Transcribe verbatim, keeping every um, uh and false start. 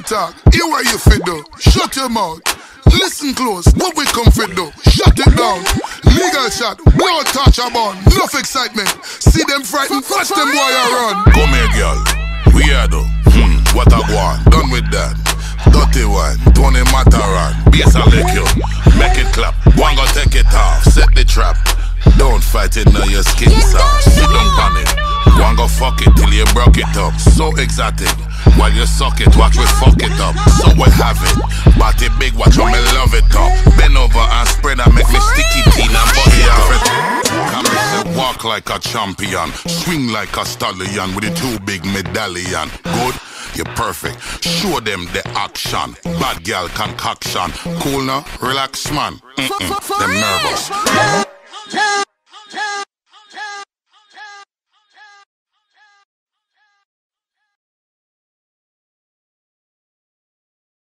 talk, hear what you fit do. Shut your mouth. Listen close, what we come fit do. Shut it down. Legal shot, blow touch a bun. Enough excitement. See them frightened, watch them boy a run. Come here, girl. Weirdo. Hmm, what a go on. Done with that. Dirty one, Tony Mataran. Bass a lick you. Make it clap. One go take it off. Set the trap. Don't fight it, now your skin soft. Sit down on it. One go fuck it till you broke it up. So exotic. While you suck it, watch we fuck it up. So we have it. Body big, watch how me love it up. Bend over and spread and make me sticky teen and bust it up. Come and walk like a champion. Swing like a stallion with a two big medallion. Good? You're perfect. Show them the action. Bad girl concoction. Cool now? Relax, man. Mm-mm. Them nervous.